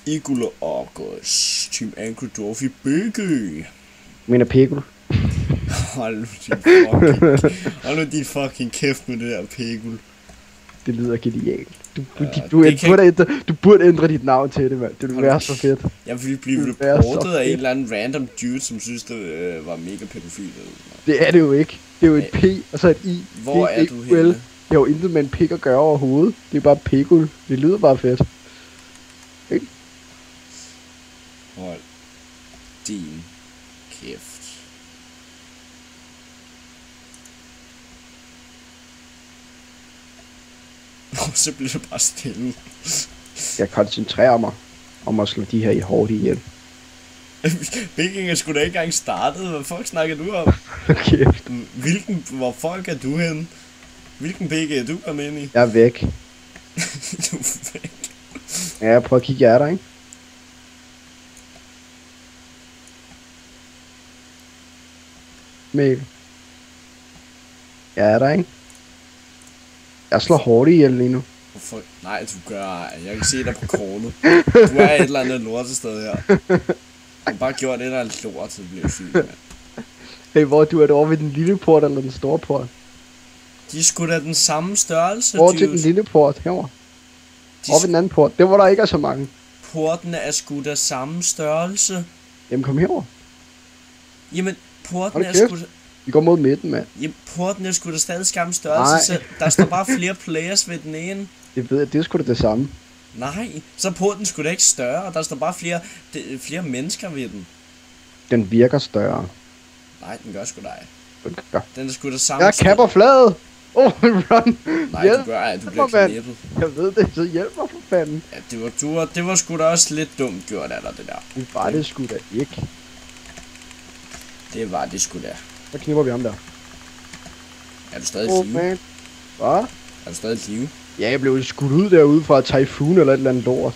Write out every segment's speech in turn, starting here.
Igul og August. Team Angry Dwarf i Bøgø. Mener Pegul. Hold nu din fucking kæft med det der Pegul. Det lyder genialt. Du burde ændre dit navn til det, mand. Det ville være så fedt. Jeg ville blive reportet af en eller anden random dude, som synes, det var mega pædofil. Det er det jo ikke. Det er jo et P, og så et I. Hvor er du henne? Det har jo intet med en pik at gøre overhovedet. Det er bare Pegul. Det lyder bare fedt. Ikke? Hold din kæft. Så bliver det bare stille. Jeg koncentrerer mig om at slå de her i hårdt ihjel. Vikinger skulle da ikke engang startet. Hvad fuck snakker du om? Kæft. Hvor folk er du henne? Hvilken BG er du kommet ind i? Jeg er væk. Du er væk. Ja, jeg prøver at kigge jer der, ikke? Mikkel. Jeg er der, ikke? Jeg slår hårdt ihjel lige nu. Hvorfor? Nej, du gør ej. Jeg kan se dig på kortet. Du er et eller andet lortested her. Du har bare gjort et eller andet lort, så det bliver sygt, mand. Hey, hvor du er det over ved den lille port eller den store port? De er sgu da den samme størrelse, Hvor til den lille port herovre? Over ved den anden port. Det var der ikke er så mange. Portene er sgu da samme størrelse. Jamen kom herover. Jamen, porten er sgu da... Vi går mod midten, mand. Jamen, porten er sgu da stadig samme størrelse, så der står bare flere players ved den ene. Det ved jeg, det er sgu da det samme. Nej, så porten sgu da ikke større, der står bare flere mennesker ved den. Den virker større. Nej, den gør sgu da ej. Den gør. Den er sgu da samme. Jeg kapper fladet! Run! Nej, hjælp. Du gør ej, du bliver knippet. Jeg ved det, så hjælp mig for fanden. Ja, det var sgu da også lidt dumt gjort af dig, det der. Det var det sgu da ikke. Det var det sgu da. Så knipper vi ham der. Er du stadig i live? Hvad? Er du stadig i live? Ja, jeg blev skudt ud derude fra Typhoon eller et eller andet lort.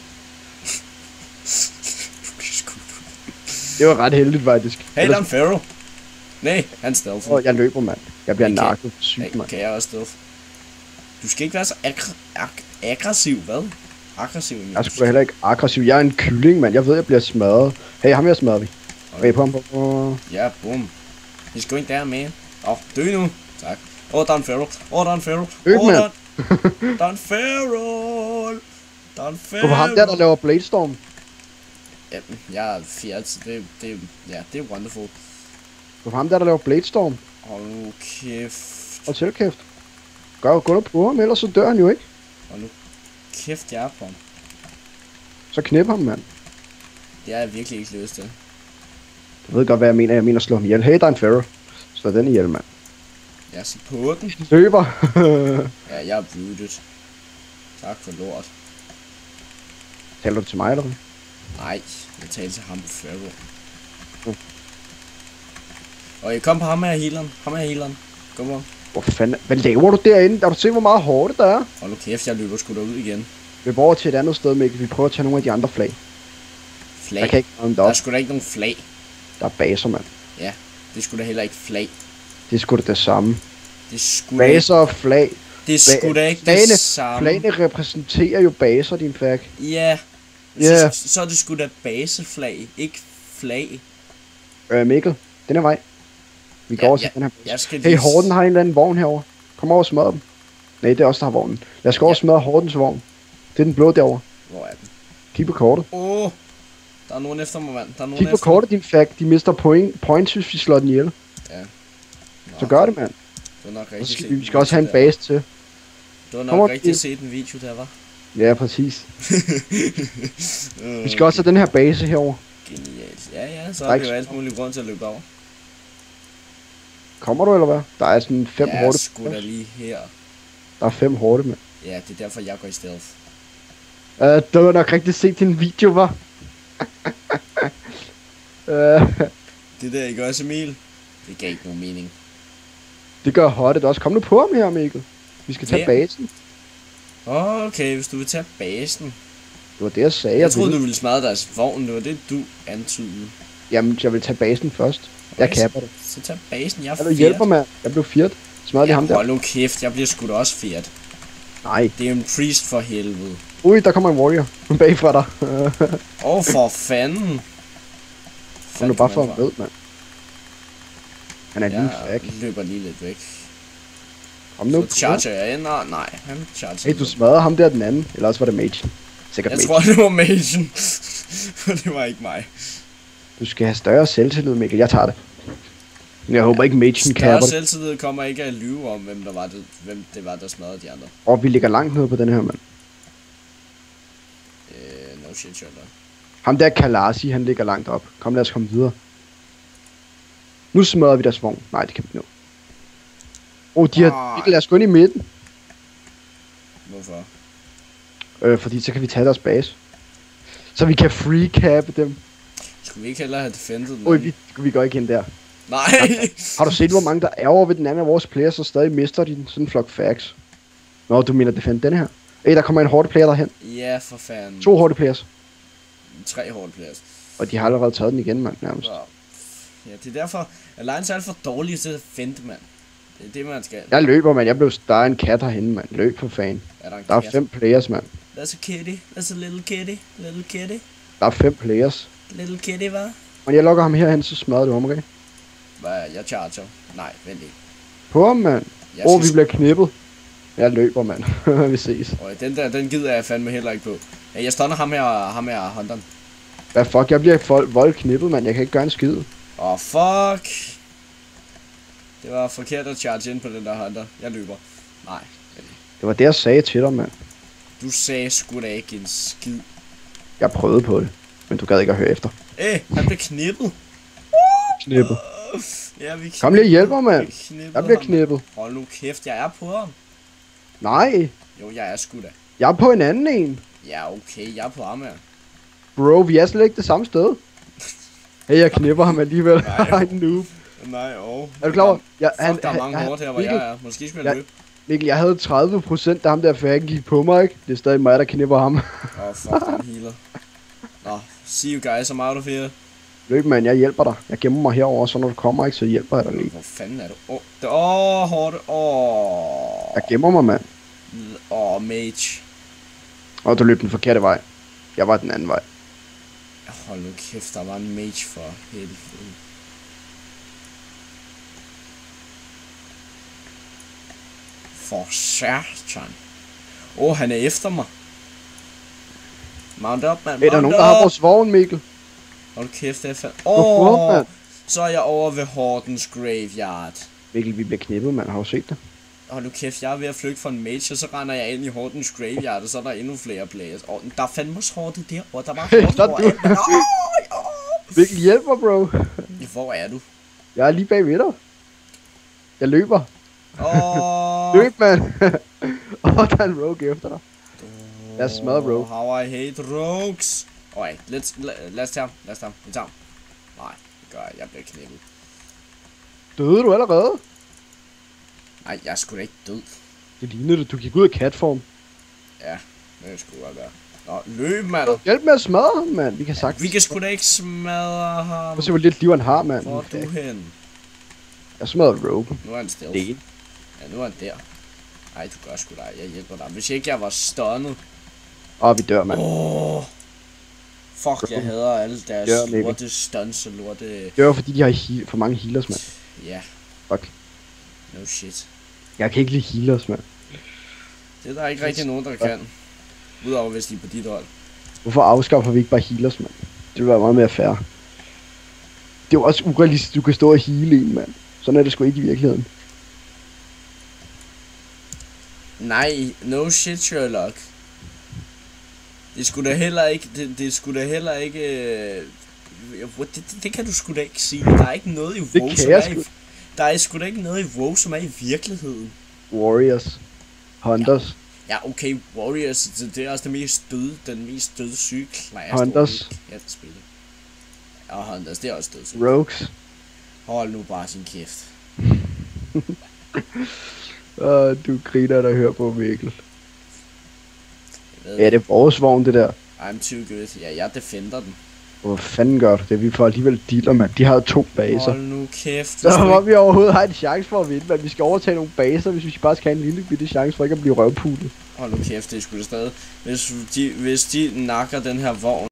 Det var ret heldigt faktisk. Hey, der er en Pharaoh. Nej, han stealth. Jeg løber, mand. Jeg bliver narket sygt, mand. Kan jeg også stealth? Du skal ikke være så aggressiv, hvad? Aggressiv. Jeg skulle heller ikke aggressiv. Jeg er en kylling, mand. Jeg ved, jeg bliver smadret. Hey, ham her smadrer vi. Okay, på ham. Ja, boom. He's going down, man. Dø nu. Tak. Der er en Pharaoh. Der er en Pharaoh. Der er en Pharaoh. Der er en Pharaoh. På ham der laver Bladestorm. Ja, jeg er fjert. Det er wonderful. På ham der laver Bladestorm. Hold nu kæft. Og til kæft. Gå nu på ham, ellers så dør han jo ikke. Hold nu kæft, jeg er på ham. Så knip ham, mand. Det er jeg virkelig ikke lyst til. Du ved godt, hvad jeg mener. Jeg mener slå ham ihjel. Hey, der er en Pharaoh. Slå den ihjel, mand. Jeg er så på den. Løber. Ja, jeg er rooted. Tak for lort. Taler du til mig, eller hvad? Nej, jeg taler til ham på Pharaoh. Og kom på ham her healeren. Ham her healeren. Kom på. Hvor fanden? Hvad laver du derinde? Har du set, hvor meget hårdt der er? Hold nu kæft, jeg løber sgu derud igen. Vi går over til et andet sted, Mikkel. Vi prøver at tage nogle af de andre flag. Flag? Jeg kan ikke komme der er sgu da ikke nogen flag. Der er baser, mand. Ja, det er sgu da heller ikke flag. Det er sgu da det samme. Det er sgu baser og flag. Det er sgu da ikke det samme. Flagene repræsenterer jo baser, din fag. Ja. Yeah. Så er det sgu da baseflag, ikke flag. Mikkel, den er vej. Vi går over til den her base. Hey, Horden har en eller anden vogn herover. Kom over og smadre dem. Nej, det er også der har vognen. Lad os gå over og smadre Hordens vogn. Det er den blå derovre. Hvor er den? Kig på kortet. Der er nogen efter mig, mand. Der er nogen Kig på kortet, din fag. De mister points, hvis vi slår den ihjel. Ja. Så gør det, mand. Det var nok rigtig vi skal også have en base til. Det var nok rigtig set en video der, var. Ja, præcis. Vi skal også have den her base herover. Genialt. Ja, så har vi jo alt muligt grund til at løbe over. Kommer du, eller hvad? Der er sådan 5 hårde. Jeg sgu da lige her. Der er 5 hårde, mand. Ja, det er derfor, jeg går i stealth. Det var nok rigtig set din video, var. Det der, ikke også, Emil? Det gav ikke nogen mening. Det gør Hottet også. Kom nu på ham her, Mikkel. Vi skal tage basen. Okay, hvis du vil tage basen. Det var det, jeg sagde. Jeg troede, du ville smadre deres vogn. Det var det, du antydede. Jamen, jeg vil tage basen først. Jeg kapper det. Så tag basen, jeg er fjert. Du hjælper mig. Jeg blev fjert. Smadrer lige ham der. Hold nu kæft, jeg bliver sgu da også fjert. Nej. Det er en priest for helvede. Ui, der kommer en warrior. Bagfra dig. For fanden. Han er bare for ham med, mand. Han er lige Jeg fag. løber lige lidt væk. Kom nu. Så charger jeg ind, og nej, han charger. Hey, du smadrede ham der den anden. Eller også var det Mage. Sikkert Jeg Mage. tror, det var Magen. Det var ikke mig. Du skal have større selvtillid, Mikkel. Jeg tager det. Men jeg håber ikke Magen Større kapper det. selvtillid kommer ikke at lyve om, hvem det var, der smadrede de andre. Og vi ligger langt nede på den her, mand. No shit, Sherlock. Ham der Kalasi, han ligger langt op. Kom, lad os komme videre. Nu smadrer vi deres vogn. Nej, det kan vi ikke nå. De har... Mikkel, lad os gå ind i midten. Hvorfor? Fordi så kan vi tage deres base. Så vi kan free-cappe dem. Skulle vi ikke hellere have defended den? Ui, vi går ikke ind der. Nej! Har du set, hvor mange der er over ved den anden af vores players, så stadig mister de sådan en flok facts? Nå, du mener defend den her? Der kommer en hårde player derhen. Ja, for fanden. 2 hårde players. 3 hårde players. Og de har allerede taget den igen, mand, nærmest. Ja, det er derfor, Alliance er alt for dårlige til at defende, mand. Det er det, man skal. Jeg løber, mand. Der er en kat herhenne, mand. Løb for fan. Der er 5 players, mand. That's a kitty. That's a little kitty. Little kitty. Der er 5 players. Little kitty, hvad? Men jeg lokker ham herhen, så smadrer du ham, okay? Hvad? Jeg charger. Nej, vent lige. På ham, mand. Vi bliver knippet. Jeg løber, mand. Vi ses. Den gider jeg fandme heller ikke på. Ja, jeg stunner ham her hunteren. Hvad fuck? Jeg bliver vold knippet, mand. Jeg kan ikke gøre en skid. Fuck. Det var forkert at charge ind på den der hunter. Jeg løber. Nej. Det var det, jeg sagde til dig, mand. Du sagde sgu da ikke en skid. Jeg prøvede på det, men du gad ikke at høre efter. Han blev knippet. Knippet. Ja, Kom lige og hjælp mig, mand. Jeg bliver knippet. Hold nu kæft, jeg er på ham. Nej. Jo, jeg er sgu da. Jeg er på en anden en. Ja, okay, jeg er på ham her. Bro, vi er slet ikke det samme sted. Hey, jeg knipper ham alligevel. Nej, noob. Nej, Er du klar over? Der er mange hårdt her, hvor jeg er. Måske skal jeg løbe. Mikkel, jeg havde 30%, da ham der færgen gik på mig, ikke? Det er stadig mig, der knipper ham. Fuck, den healer. Nå, see you guys, I'm out of here. Løb, mand, jeg hjælper dig. Jeg gemmer mig herover, så når du kommer, ikke, så hjælper jeg dig lige. Hvor fanden er du? Hårdt. Jeg gemmer mig, mand. Mage. Du løb den forkerte vej. Jeg var den anden vej. Hold nu kæft, der var en mage for helvede. For satan. Han er efter mig. Mount up, man. Der er nogen, der har vores vogn, Mikkel. Hold kæft, det er fandme. Så er jeg over ved Hordens Graveyard. Mikkel, vi bliver knippet, mand. Har du set det? Hold nu kæft, jeg er ved at flygte fra en mage, og så render jeg ind i Hordens Graveyard, og så er der endnu flere players. Der er fandme også hårdt der, og der var hårdt overalt. Mikkel, hjælp mig, bro. Hvor er du? Jeg er lige bag ved dig. Jeg løber. Løb, mand. Der er en rogue efter dig. Jeg smadrer rogue. How I hate rogues. Okay, lad os tage ham. Vi tager ham. Nej, det gør jeg. Jeg bliver knippet. Døde du allerede? Nej, jeg er sgu da ikke død. Det lignede det. Du gik ud af catform. Ja, det skulle godt være. Nå, løb, mand. Hjælp med at smadre ham, mand. Vi kan sagtens. Vi kan sgu da ikke smadre ham. Prøv at se, hvor lidt liv han har, mand. Hvor er du hen? Jeg smadrer rogue. Nu er han stealth. Ja, nu er han der. Ej, du gør sgu da. Jeg hjælper dig. Hvis ikke jeg var stunnet. Vi dør, mand. Fuck, jeg hader alle deres lorte stunts og lorte... Det var fordi, de har for mange healers, mand. Ja. Fuck. No shit. Jeg kan ikke lide healers, mand. Det er der ikke rigtig nogen, der kan. Udover hvis de er på dit hold. Hvorfor afskaffer vi ikke bare healers, mand? Det ville være meget mere fair. Det er jo også urealistisk, du kan stå og heale en, mand. Sådan er det sgu ikke i virkeligheden. Nej, no shit, Sherlock. Det skulle da heller ikke... Det skulle da heller ikke... Det kan du sgu da ikke sige. Der er ikke noget i WoW, som er i... Der er sgu da ikke noget i WoW, som er i virkeligheden. Warriors. Hunters. Ja, okay, Warriors, det er også den mest dødssyge klasse. Hunters. Ja, det spiller. Og Hunters, det er også dødssyge. Rogues. Hold nu bare sin kæft. Du griner, der hører på Mikkel. Ja, det er vores vogn, det der. I'm too good. Ja, jeg defender den. Hvor fanden gør du det? Vi får alligevel dealer, mand. De har jo 2 baser. Hold nu kæft. Så hvor vi overhovedet har en chance for at vinde, men vi skal overtage nogle baser, hvis vi bare skal have en lille bitte chance for ikke at blive røvpulet. Hold nu kæft, det er sgu da stadig. Hvis de nakker den her vogn,